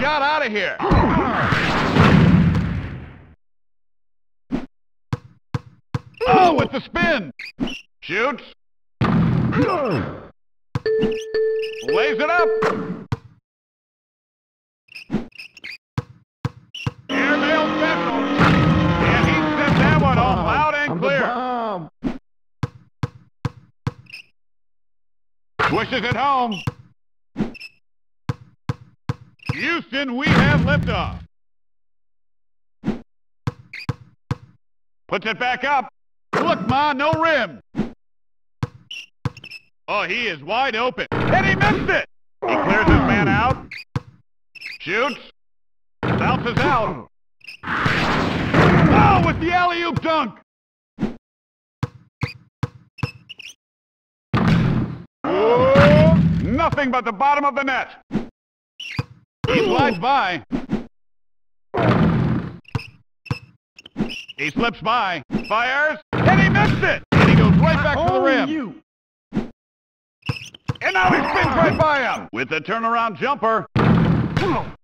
got out of here. Oh, with the spin. Shoots. Lays it up. Airmail special. And he sent that one home loud and clear. Pushes it home. Houston, we have liftoff. Puts it back up. Look, Ma, no rim. Oh, he is wide open. And he missed it. He clears his man out. Shoots. Bounces out. Oh, with the alley-oop dunk. Whoa, nothing but the bottom of the net. He slides by. He slips by. Fires. And he missed it. And he goes right back to the rim. And now he spins right by him with a turnaround jumper.